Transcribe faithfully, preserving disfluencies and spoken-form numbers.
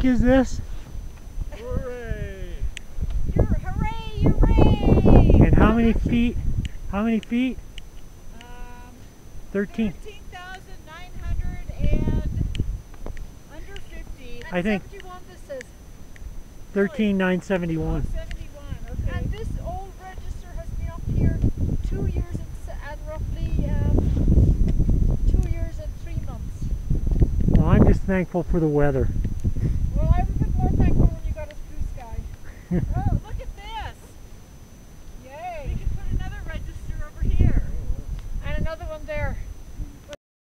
is this? Ouray! You're, hooray, hooray! And how many feet? How many feet? Um, Thirteen. thirteen thousand nine hundred and under fifty. I think seventy-one, this says. thirteen nine seventy-one. Oh, seventy-one, okay. And this old register has been up here two years and, s- and roughly um, two years and three months. Well, I'm just thankful for the weather. Well, I was a bit more thankful when you got us blue sky. Oh.